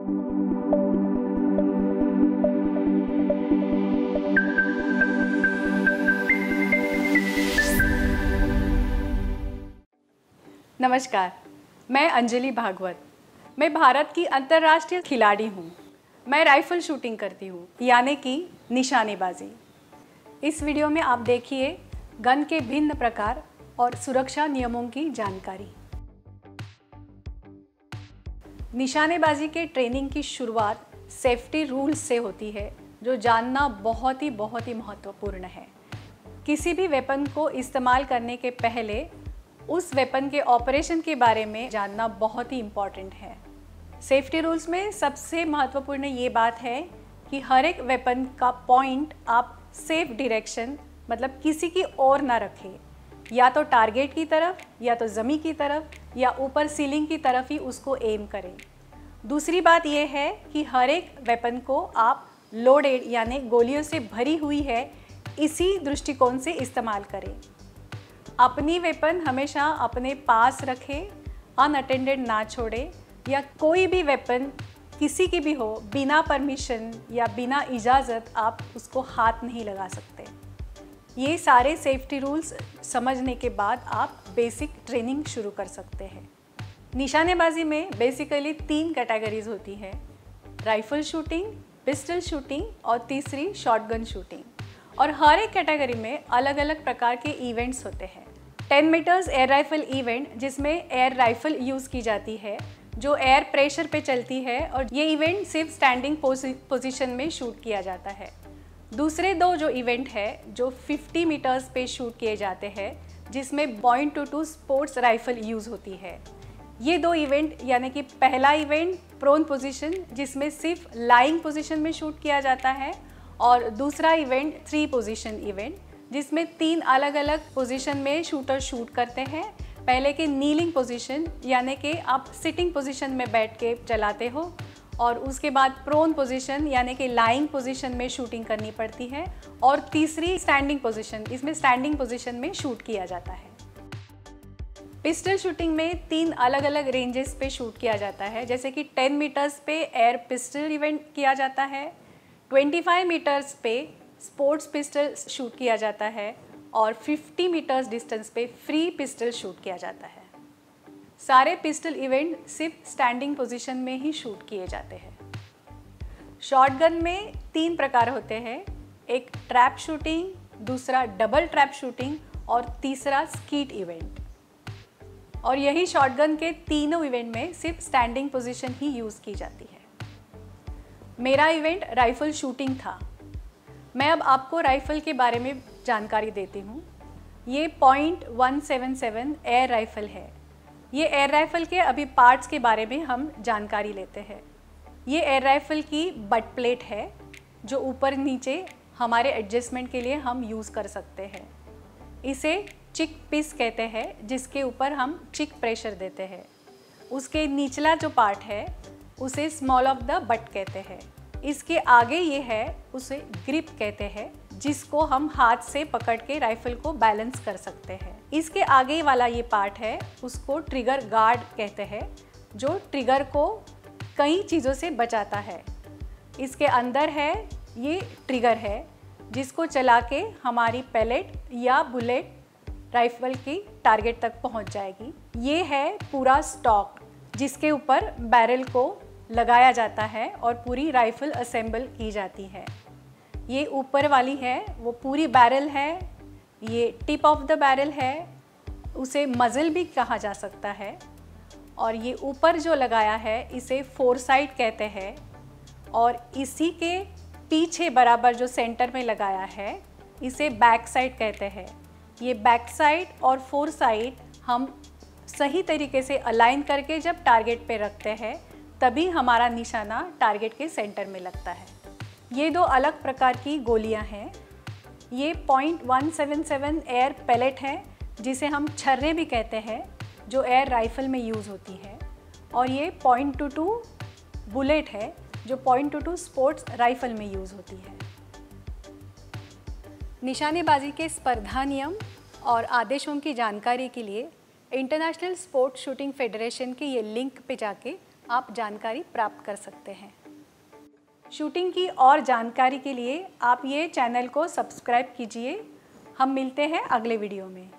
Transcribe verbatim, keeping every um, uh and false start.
नमस्कार, मैं अंजलि भागवत। मैं भारत की अंतर्राष्ट्रीय खिलाड़ी हूँ। मैं राइफल शूटिंग करती हूँ, यानी कि निशानेबाजी। इस वीडियो में आप देखिए गन के भिन्न प्रकार और सुरक्षा नियमों की जानकारी। निशानेबाजी के ट्रेनिंग की शुरुआत सेफ्टी रूल्स से होती है, जो जानना बहुत ही बहुत ही महत्वपूर्ण है। किसी भी वेपन को इस्तेमाल करने के पहले उस वेपन के ऑपरेशन के बारे में जानना बहुत ही इम्पॉर्टेंट है। सेफ्टी रूल्स में सबसे महत्वपूर्ण ये बात है कि हर एक वेपन का पॉइंट आप सेफ डायरेक्शन मतलब किसी की ओर ना रखें, या तो टारगेट की तरफ, या तो ज़मीन की तरफ, या ऊपर सीलिंग की तरफ ही उसको एम करें। दूसरी बात यह है कि हर एक वेपन को आप लोडेड यानी गोलियों से भरी हुई है इसी दृष्टिकोण से इस्तेमाल करें। अपनी वेपन हमेशा अपने पास रखें, अनअटेंडेड ना छोड़ें, या कोई भी वेपन किसी की भी हो बिना परमिशन या बिना इजाज़त आप उसको हाथ नहीं लगा सकते। ये सारे सेफ्टी रूल्स समझने के बाद आप बेसिक ट्रेनिंग शुरू कर सकते हैं। निशानेबाजी में बेसिकली तीन कैटेगरीज होती है, राइफल शूटिंग, पिस्टल शूटिंग और तीसरी शॉटगन शूटिंग। और हर एक कैटेगरी में अलग अलग प्रकार के इवेंट्स होते हैं। Ten meters air rifle event, जिसमें एयर राइफल यूज़ की जाती है जो एयर प्रेशर पे चलती है, और ये इवेंट सिर्फ स्टैंडिंग पोजीशन में शूट किया जाता है। दूसरे दो जो इवेंट है जो फिफ्टी मीटर्स पे शूट किए जाते हैं, जिसमें point two two sports rifle use होती है। ये दो इवेंट यानी कि पहला इवेंट प्रोन पोजीशन, जिसमें सिर्फ लाइंग पोजीशन में शूट किया जाता है, और दूसरा इवेंट थ्री पोजीशन इवेंट, जिसमें तीन अलग अलग पोजीशन में शूटर शूट करते हैं। पहले के नीलिंग पोजीशन यानी कि आप सिटिंग पोजीशन में बैठ के चलाते हो, और उसके बाद प्रोन पोजीशन यानी कि लाइंग पोजीशन में शूटिंग करनी पड़ती है, और तीसरी स्टैंडिंग पोजीशन, इसमें स्टैंडिंग पोजीशन में शूट किया जाता है। पिस्टल शूटिंग में तीन अलग अलग रेंजेस पे शूट किया जाता है, जैसे कि टेन मीटर्स पे एयर पिस्टल इवेंट किया जाता है, ट्वेंटी फाइव मीटर्स पे स्पोर्ट्स पिस्टल शूट किया जाता है, और फिफ्टी मीटर्स डिस्टेंस पे फ्री पिस्टल शूट किया जाता है। सारे पिस्टल इवेंट सिर्फ स्टैंडिंग पोजीशन में ही शूट किए जाते हैं। शॉटगन में तीन प्रकार होते हैं, एक ट्रैप शूटिंग, दूसरा डबल ट्रैप शूटिंग और तीसरा स्कीट इवेंट। और यही शॉटगन के तीनों इवेंट में सिर्फ स्टैंडिंग पोजीशन ही यूज़ की जाती है। मेरा इवेंट राइफल शूटिंग था। मैं अब आपको राइफ़ल के बारे में जानकारी देती हूँ। ये point one seven seven air rifle है। ये एयर राइफ़ल के अभी पार्ट्स के बारे में हम जानकारी लेते हैं। ये एयर राइफ़ल की बट प्लेट है, जो ऊपर नीचे हमारे एडजस्टमेंट के लिए हम यूज़ कर सकते हैं। इसे चिक पीस कहते हैं, जिसके ऊपर हम चिक प्रेशर देते हैं। उसके निचला जो पार्ट है उसे स्मॉल ऑफ द बट कहते हैं। इसके आगे ये है, उसे ग्रिप कहते हैं, जिसको हम हाथ से पकड़ के राइफल को बैलेंस कर सकते हैं। इसके आगे वाला ये पार्ट है, उसको ट्रिगर गार्ड कहते हैं, जो ट्रिगर को कई चीज़ों से बचाता है। इसके अंदर है ये ट्रिगर है, जिसको चला के हमारी पैलेट या बुलेट राइफल की टारगेट तक पहुंच जाएगी। ये है पूरा स्टॉक, जिसके ऊपर बैरल को लगाया जाता है और पूरी राइफल असेंबल की जाती है। ये ऊपर वाली है वो पूरी बैरल है, ये टिप ऑफ द बैरल है, उसे मज़ल भी कहा जा सकता है। और ये ऊपर जो लगाया है इसे फोरसाइट कहते हैं, और इसी के पीछे बराबर जो सेंटर में लगाया है इसे बैक साइड कहते हैं। ये बैक साइड और फोरसाइट हम सही तरीके से अलाइन करके जब टारगेट पे रखते हैं, तभी हमारा निशाना टारगेट के सेंटर में लगता है। ये दो अलग प्रकार की गोलियां हैं। ये point one seven seven air pellet है, जिसे हम छर्रे भी कहते हैं, जो एयर राइफल में यूज़ होती है। और ये पॉइंट टू टू बुलेट है, जो point two two sports rifle में यूज़ होती है। निशानेबाजी के स्पर्धा नियम और आदेशों की जानकारी के लिए इंटरनेशनल स्पोर्ट्स शूटिंग फेडरेशन के ये लिंक पे जाके आप जानकारी प्राप्त कर सकते हैं। शूटिंग की और जानकारी के लिए आप ये चैनल को सब्सक्राइब कीजिए। हम मिलते हैं अगले वीडियो में।